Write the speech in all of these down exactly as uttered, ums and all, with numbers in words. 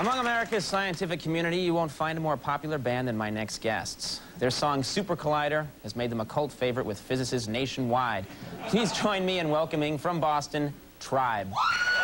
Among America's scientific community, you won't find a more popular band than my next guests. Their song Supercollider has made them a cult favorite with physicists nationwide. Please join me in welcoming from Boston, Tribe.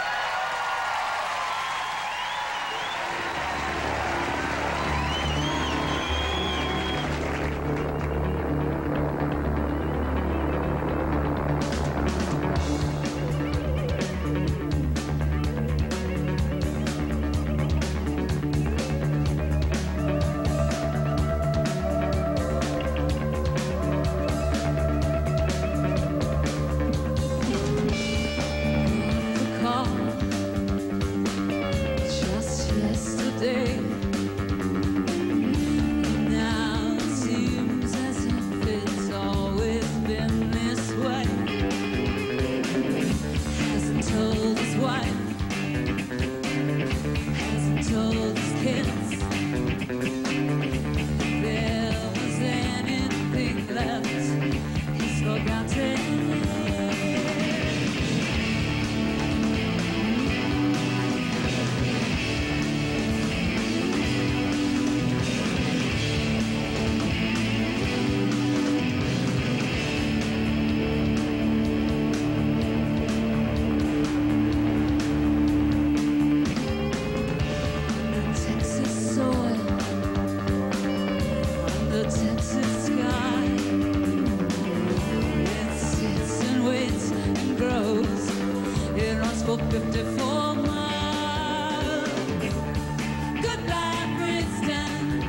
fifty-four miles. Goodbye, Princeton.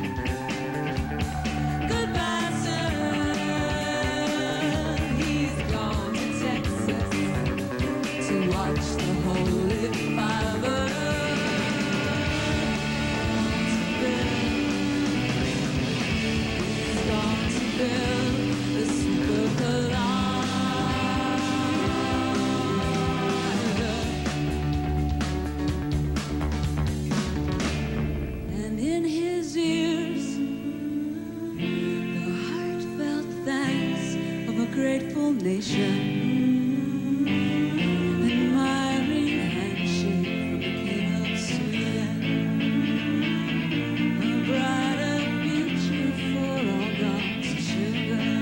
Goodbye, sir. He's gone to Texas to watch the Holy Father. He's gone to build the Supercollider. Grateful nation, admiring handshake from the King of Sudan, a brighter future for all God's children.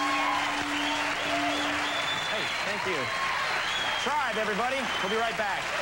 Tribe, everybody. We'll be right back.